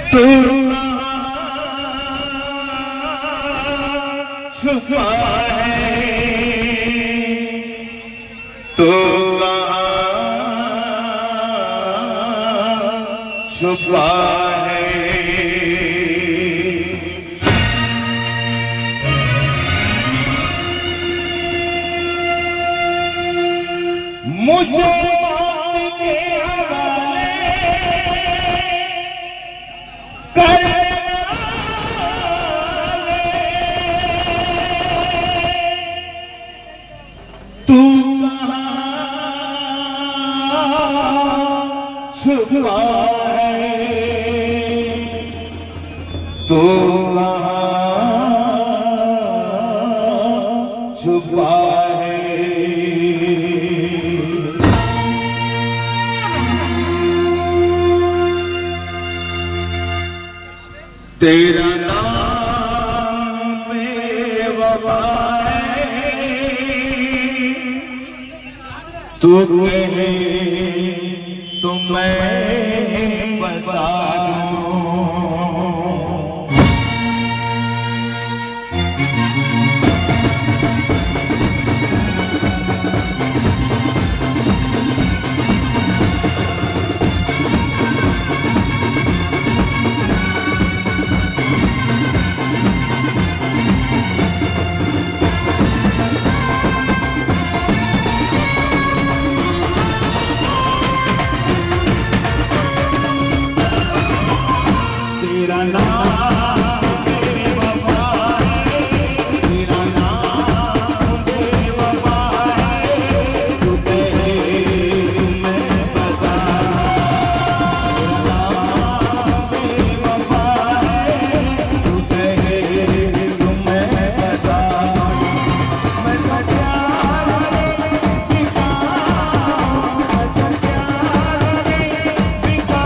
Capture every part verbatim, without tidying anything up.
तू छुपा है, तू छुपा है। मुझे मौत के हवाले करने वाले तू कहाँ छुपा है, तू कहाँ छुपा है। तेरा नाम बेवफा है, तू कहे तो मैं बता दूं। तेरा नाम बेवफा है, तेरा नाम बेवफा है, तू कहे मैं बता। तेरा नाम बेवफा है, तू कहे मैं बता। मैं तो प्यार बिका, मैं तो प्यार बिका,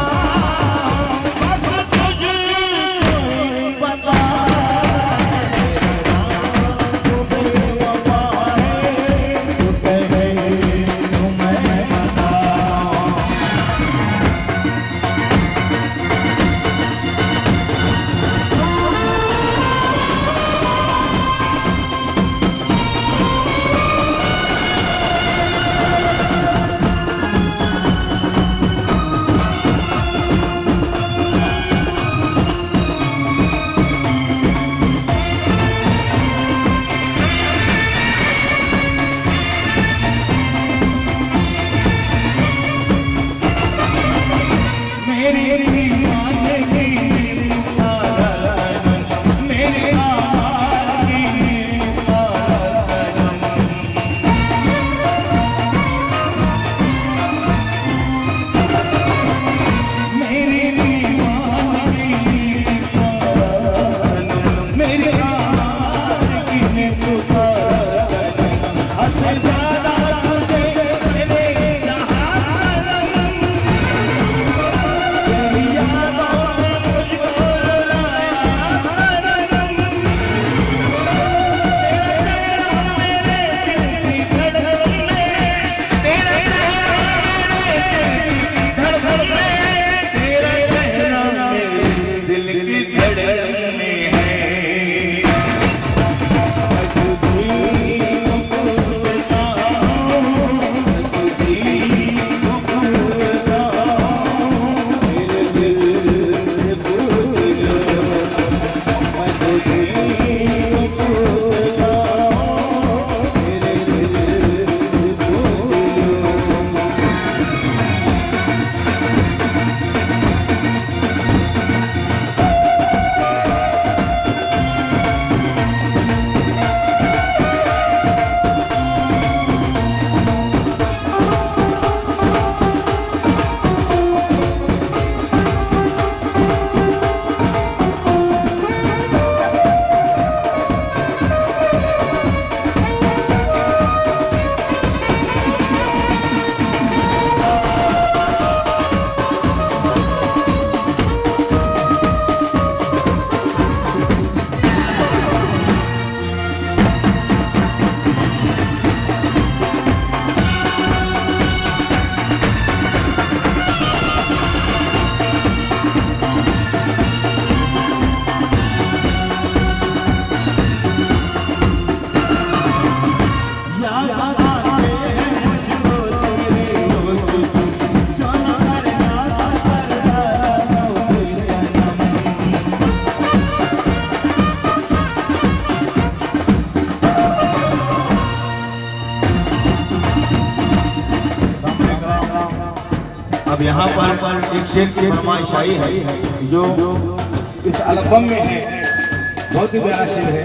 अब यहाँ पर एक शेर की फरमाइश आई है जो इस एल्बम में है, बहुत ही प्यारा शेर है।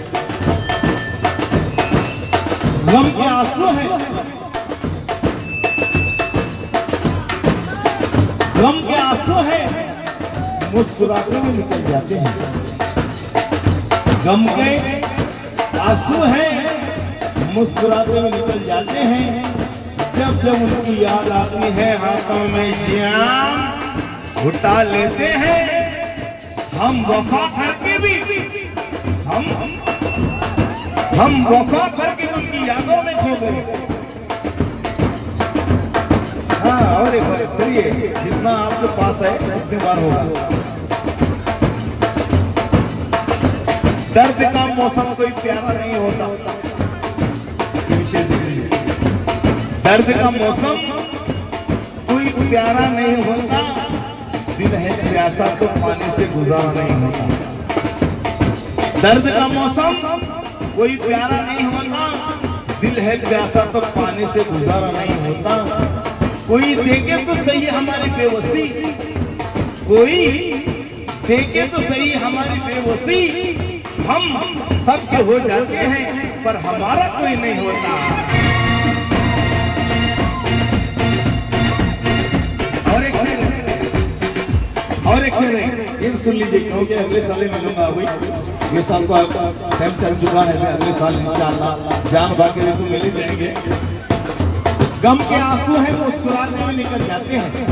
गम के आंसू है, गम के आंसू है, मुस्कुराते हुए निकल जाते हैं। गम के आंसू है, मुस्कुराते हुए निकल जाते हैं। जब जब उनकी याद आती है हाथों में जाम उठा लेते हैं। हम वफा करके भी हम हम वफा करके उनकी यादों में खो गए। हाँ, और एक बार चलिए, जितना आपके पास है उतनी बार होगा। दर्द का मौसम कोई प्यारा नहीं होता, दर्द का मौसम कोई प्यारा नहीं होता, दिल है प्यासा तो पानी से गुजारा नहीं होता। दर्द का मौसम कोई प्यारा नहीं होता, दिल है प्यासा तो पानी से गुजारा नहीं होता। कोई देखे तो सही हमारी बेबसी, कोई देखे तो सही हमारी बेबसी। हम सबके हो जाते हैं पर हमारा कोई नहीं होता। और एक और एक शेर है, ये सुन लीजिए क्योंकि अगले साल मिलूंगा। अभी ये साल तो टाइम चल चुका है, अगले साल इंशाअल्लाह जान बाकी तो मिल ही जाएंगे। गम के आंसू है, मुस्कुराते में निकल जाते हैं।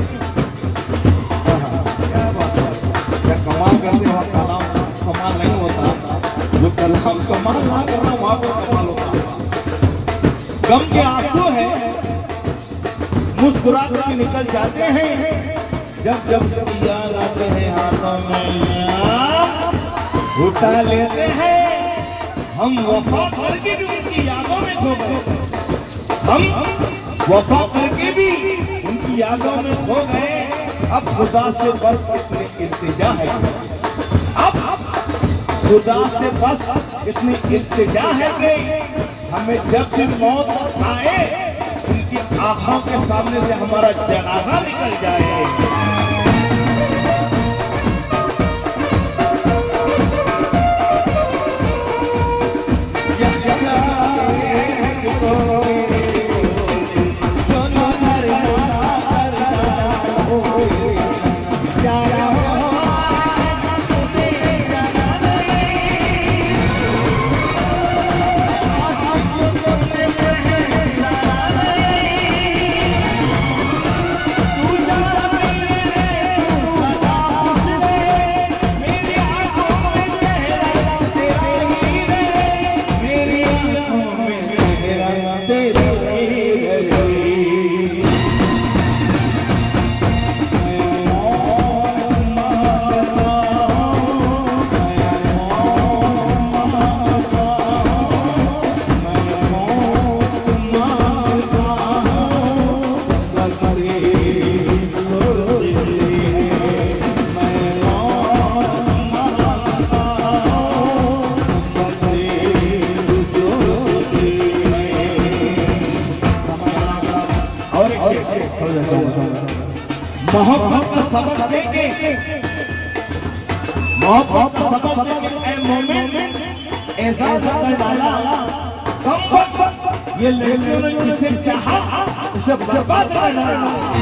क्या बात है, क्या कमाल करते हो, कलाम कमाल नहीं होता, जो कलाम कमाल ना करना वहां पर कमाल होता। गम के आंसू है, मुस्कुराते में निकल जाते हैं। जब जब याद आते हैं हाथों में उठा लेते हैं। हम वफा करके भी उनकी यादों में खो गए। हम वफा करके भी उनकी यादों में खो गए। अब खुदा से बस इतनी इल्तिजा है, अब खुदा से बस इतनी इल्तिजा है कि हमें जब भी मौत आए उनकी आंखों के सामने से हमारा जनाजा निकल जाए। मोहब्बत का सबक देके, मोहब्बत का सबक देके ऐ मोमिन एजाज कर डाला। कम वक्त ये लड़कियों ने जिसे चाहा उसे बर्बाद कर डाला।